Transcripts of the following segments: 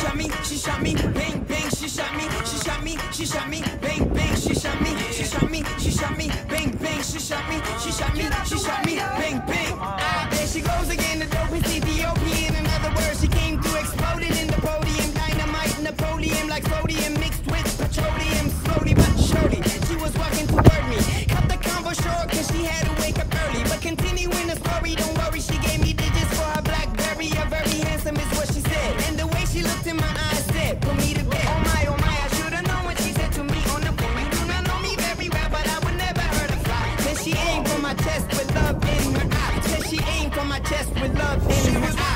shot me, she shot me, bang bang, she shot me, she shot me, she shot me, bang bang, she shot me, she shot me, she shot me, bang bang, she shot me, she shot me, she shot me, bang bang. Ah, there she goes again, the dope is Ethiopian. In other words, she came through, exploded in the podium, dynamite Napoleon like sodium mixed with petroleum, slowly but surely. She was walking toward me, cut the convo short 'cause she had to wake up early. But continuing the story, don't worry, she gave me digits for her BlackBerry. A very handsome is what she said, and the way she looked in my eyes said, put me to bed. Oh my, I should've known what she said to me on the phone. You do not know me very well, but I would never hurt a fly. Then she aimed for my chest with love in her eye. Said she aimed for my chest with love in her eye.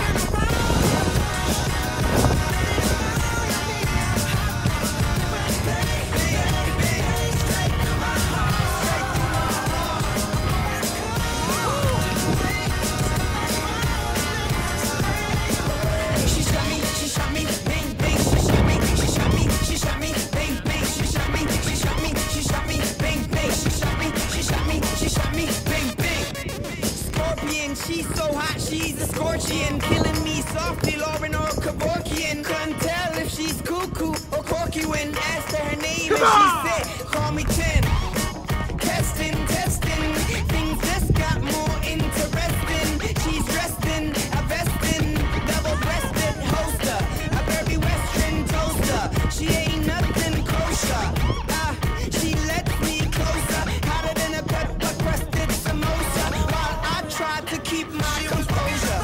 She's so hot, she's a scorpion, killing me softly, Lauren or Kevorkian. Couldn't tell if she's cuckoo or corky when asked her name, and she said, call me 10. Testing, things just got more interesting. She's dressed in a vestin, double-breasted holster, a very western toaster. She ain't nothing kosher. She lets me closer, hotter than a pepper-crusted samosa, while I try to keep my composure.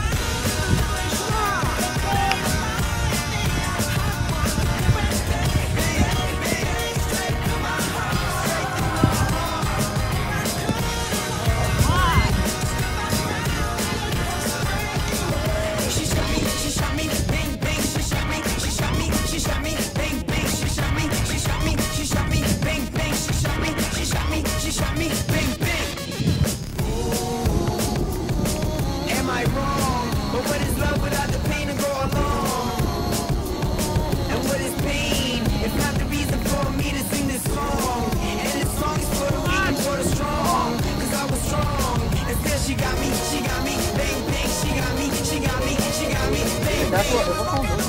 That's what it was.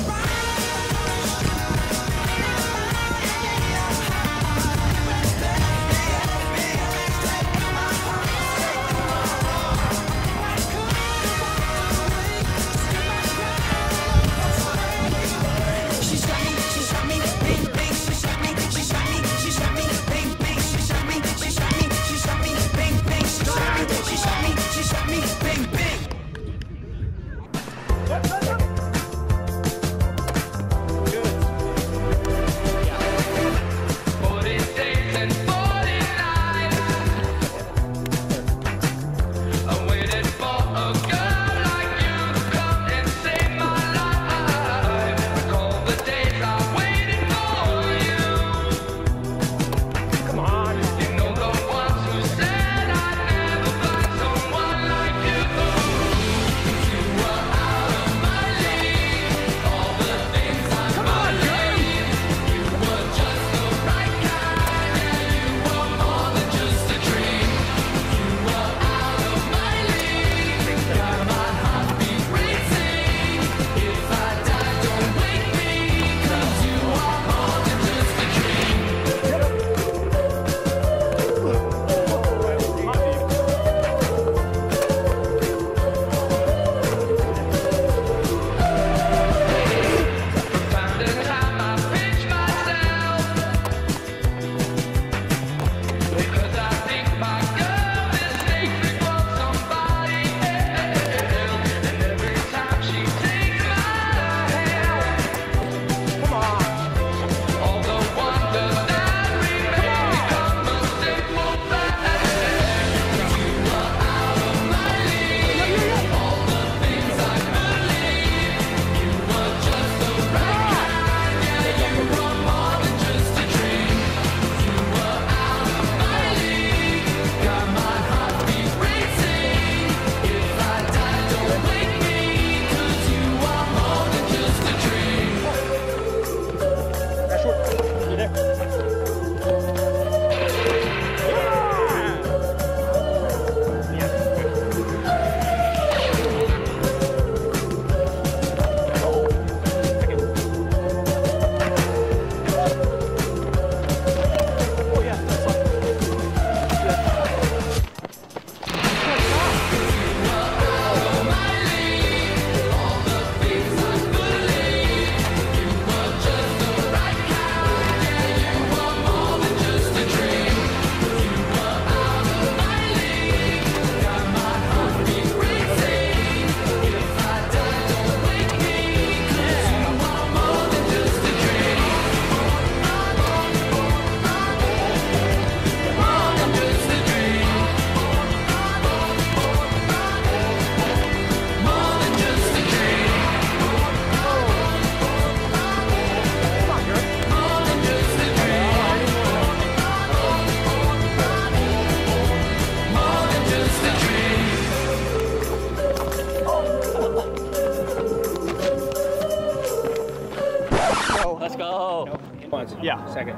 Let's go. Yeah. Second.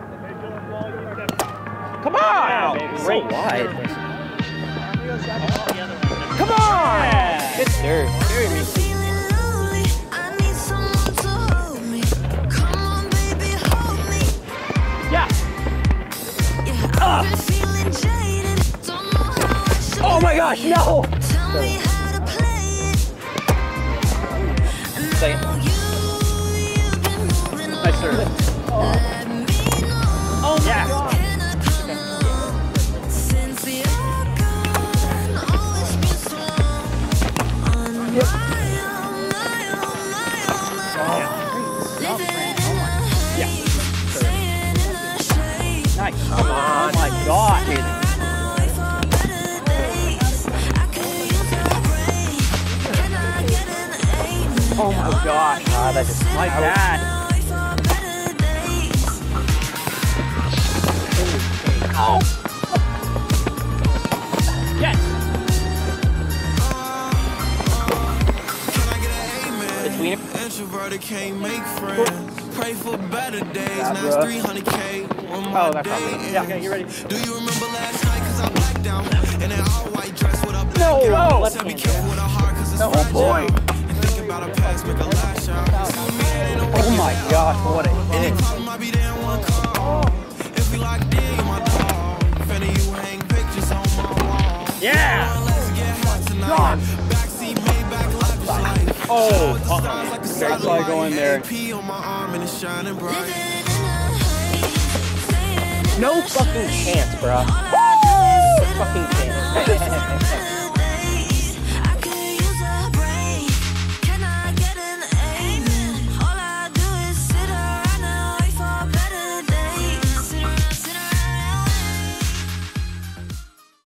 Come on! So wide. Come on! Good serve. Very mean. Yeah. Oh my gosh, no! Second. Nice serve. Oh my Yeah. God. Nice. Come on. Oh my God. Oh my gosh. Ah, that just My bad. Oh. Yes. between. Introverted can't make friends. Pray for better days. Yeah, Now bro. it's 300K on my Oh, that's not good. Yeah, okay, you ready? Do you remember last night? Cause I blacked out in an all white dress with a black No, gown. no. Said be careful with a heart cause it's No, fragile. boy. And thinking about a past make a lash out. Oh my gosh, what a Any hit. problem, I be there in one call. If you like D, you my dog. If any of you hang pictures on my wall. Yeah. Let's get hot tonight. Backseat Maybach lavish life. Oh, Stars like a Very slow going there. AP on my arm and it's shining bright. No fucking chance, bro. No fucking chance.